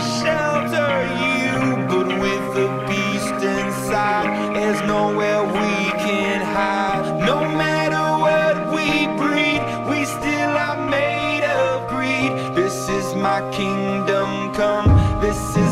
shelter you, but with the beast inside, there's nowhere we can hide. No matter what we breed, we still are made of greed. This is my kingdom come, this is